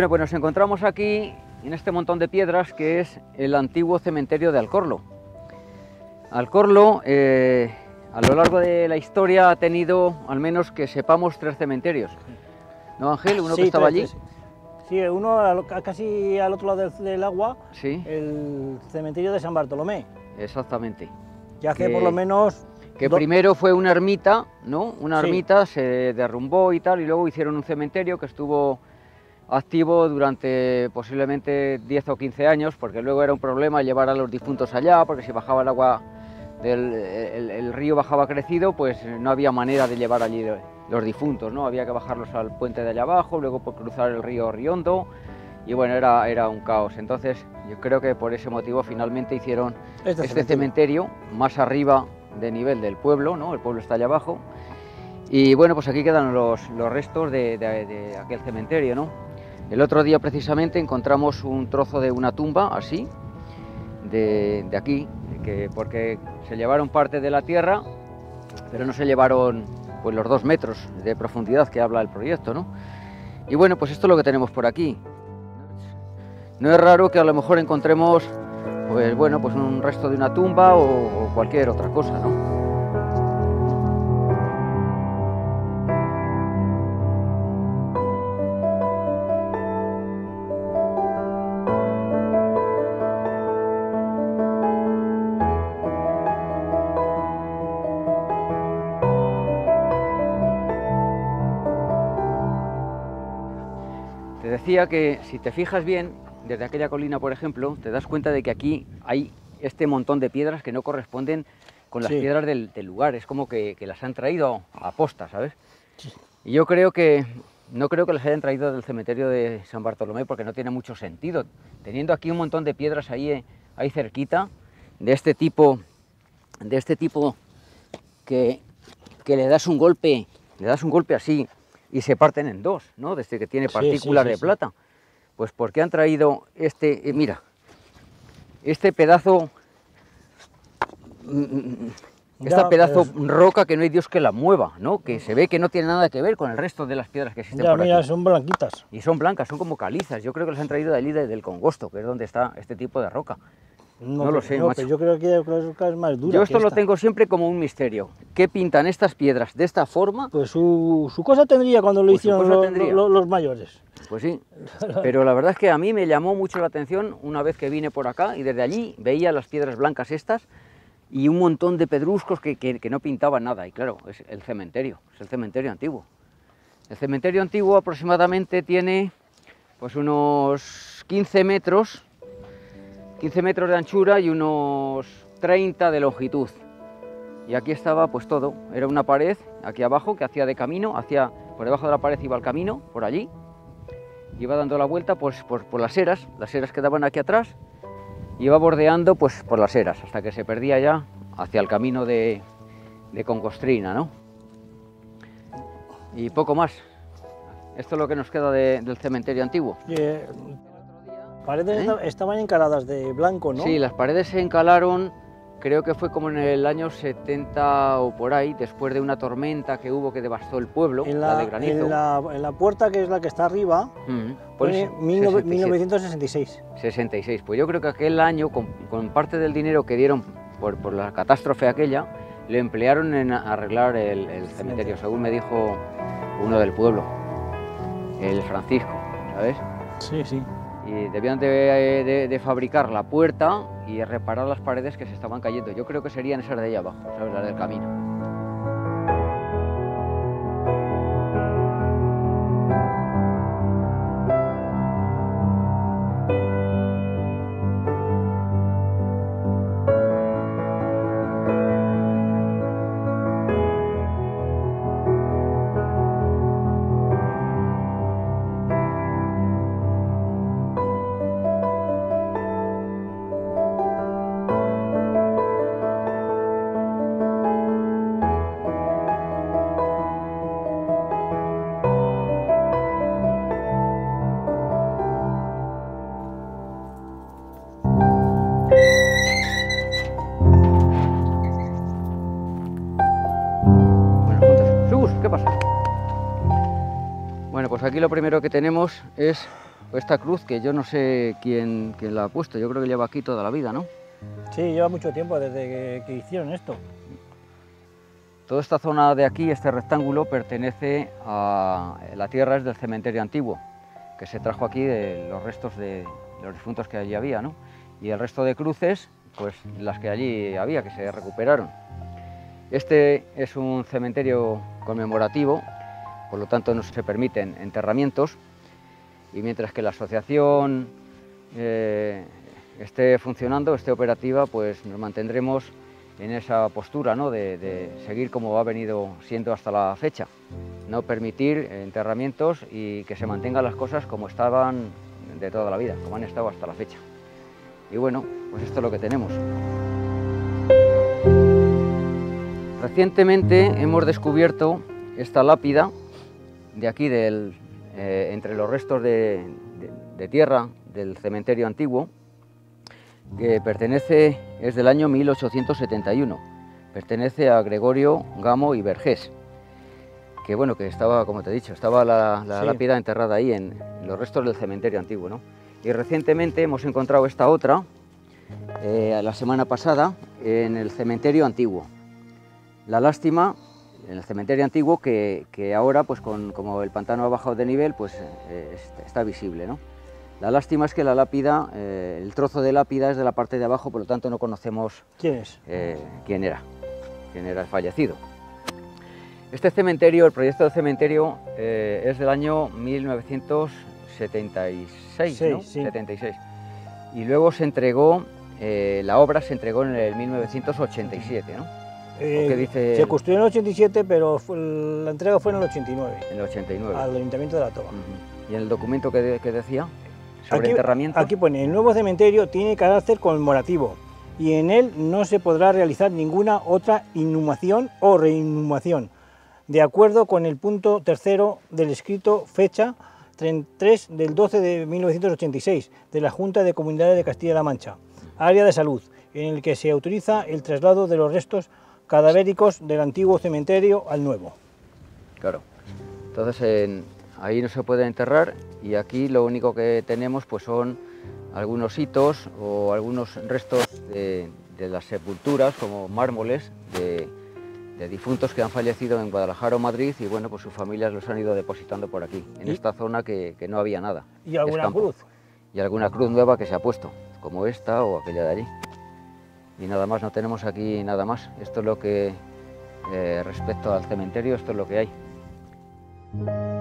Bueno, pues nos encontramos aquí en este montón de piedras que es el antiguo cementerio de Alcorlo. Alcorlo, a lo largo de la historia ha tenido, al menos que sepamos, 3 cementerios. ¿No, Ángel? Uno Sí, que estaba allí. tres. Sí, uno casi al otro lado del agua, Sí, el cementerio de San Bartolomé, exactamente. que hace Que- por lo menos... Que primero fue una ermita, ¿no? Una Sí. ermita, se derrumbó y tal, y luego hicieron un cementerio que estuvo activo durante posiblemente 10 o 15 años, porque luego era un problema llevar a los difuntos allá, porque si bajaba el agua el río bajaba crecido, pues no había manera de llevar allí los difuntos, ¿no? Había que bajarlos al puente de allá abajo, luego por cruzar el río Riondo, y bueno, era un caos. Entonces yo creo que por ese motivo finalmente hicieron este cementerio más arriba de nivel del pueblo, ¿no? El pueblo está allá abajo, y bueno, pues aquí quedan los restos de aquel cementerio, ¿no? El otro día precisamente encontramos un trozo de una tumba así, de aquí, porque se llevaron parte de la tierra, pero no se llevaron pues los 2 metros de profundidad que habla el proyecto, ¿no? Y bueno, pues esto es lo que tenemos por aquí. No es raro que a lo mejor encontremos, pues bueno, pues un resto de una tumba o cualquier otra cosa, ¿no? Te decía que si te fijas bien, desde aquella colina, por ejemplo, te das cuenta de que aquí hay este montón de piedras que no corresponden con las piedras del lugar. Es como que las han traído a posta, ¿sabes? Sí. Y yo no creo que las hayan traído del cementerio de San Bartolomé, porque no tiene mucho sentido. Teniendo aquí un montón de piedras ahí cerquita, de este tipo que le das un golpe así y se parten en 2, ¿no? Desde que tiene partículas de plata. Pues porque han traído mira, este pedazo, roca que no hay Dios que la mueva, ¿no? Que se ve que no tiene nada que ver con el resto de las piedras que existen por mira, aquí. son blanquitas. Y son blancas, son como calizas. Yo creo que las han traído de allí del Congosto, que es donde está este tipo de roca. No lo sé, macho. Pero yo creo que la roca es más dura. Yo esto lo tengo siempre como un misterio. ¿Qué pintan estas piedras de esta forma? Pues su cosa tendría cuando lo hicieron los mayores. Pues sí, pero la verdad es que a mí me llamó mucho la atención una vez que vine por acá y desde allí veía las piedras blancas estas y un montón de pedruscos que no pintaban nada. Y claro, es el cementerio antiguo. El cementerio antiguo aproximadamente tiene pues unos 15 metros de anchura y unos 30 de longitud. Y aquí estaba pues todo, era una pared aquí abajo que hacía de camino, por debajo de la pared iba el camino, por allí, iba dando la vuelta pues por las eras que daban aquí atrás, y iba bordeando pues por las eras, hasta que se perdía ya hacia el camino de Congostrina, ¿no? Y poco más. Esto es lo que nos queda del cementerio antiguo. Paredes estaban encaladas de blanco, ¿no? Sí, las paredes se encalaron, creo que fue como en el año 70 o por ahí, después de una tormenta que hubo que devastó el pueblo, la de granizo. En la puerta, que es la que está arriba, pone 1966. 66, pues yo creo que aquel año, con parte del dinero que dieron por la catástrofe aquella, lo emplearon en arreglar el cementerio, según me dijo uno del pueblo, el Francisco, ¿sabes? Sí, sí. Y debían de fabricar la puerta y reparar las paredes que se estaban cayendo. Yo creo que serían esas de ahí abajo, ¿sabes? Las del camino. ¿Qué pasa? Bueno, pues aquí lo primero que tenemos es esta cruz que yo no sé quién la ha puesto, yo creo que lleva aquí toda la vida, ¿no? Sí, lleva mucho tiempo desde que hicieron esto. Toda esta zona de aquí, este rectángulo, pertenece a la tierra es del cementerio antiguo, que se trajo aquí de los restos de los difuntos que allí había, ¿no? Y el resto de cruces, pues las que allí había, que se recuperaron. Este es un cementerio conmemorativo, por lo tanto no se permiten enterramientos, y mientras que la asociación esté funcionando, esté operativa, pues nos mantendremos en esa postura, ¿no? de seguir como ha venido siendo hasta la fecha, no permitir enterramientos y que se mantengan las cosas como estaban de toda la vida, como han estado hasta la fecha. Y bueno, pues esto es lo que tenemos. Recientemente hemos descubierto esta lápida de aquí, entre los restos de tierra del cementerio antiguo, que es del año 1871, pertenece a Gregorio Gamo y Vergés, que bueno, que estaba, como te he dicho, estaba la sí, lápida enterrada ahí en los restos del cementerio antiguo, ¿no? Y recientemente hemos encontrado esta otra, la semana pasada, en el cementerio antiguo. La lástima, en el cementerio antiguo, que ahora, pues como el pantano ha bajado de nivel, pues está visible, ¿no? La lástima es que la lápida, el trozo de lápida es de la parte de abajo, por lo tanto no conocemos quién era el fallecido. Este cementerio, el proyecto del cementerio, es del año 1976, sí, ¿no? Sí. 76. Y luego se entregó, la obra se entregó en el 1987, ¿no? Dice... Se construyó en el 87, pero la entrega fue en el 89. En el 89. Al Ayuntamiento de La Toba. ¿Y en el documento que decía? Sobre enterramiento. Aquí pone, el nuevo cementerio tiene carácter conmemorativo y en él no se podrá realizar ninguna otra inhumación o reinhumación, de acuerdo con el punto tercero del escrito fecha 33 del 12 de 1986 de la Junta de Comunidades de Castilla-La Mancha, área de salud, en el que se autoriza el traslado de los restos cadavéricos del antiguo cementerio al nuevo. Claro, entonces ahí no se puede enterrar y aquí lo único que tenemos pues son algunos hitos o algunos restos de las sepulturas, como mármoles de difuntos que han fallecido en Guadalajara o Madrid, y bueno, pues sus familias los han ido depositando por aquí, en esta zona que no había nada. ¿Y alguna cruz? Y alguna cruz nueva que se ha puesto, como esta o aquella de allí. Y nada más, no tenemos aquí nada más. Esto es lo que, respecto al cementerio, esto es lo que hay.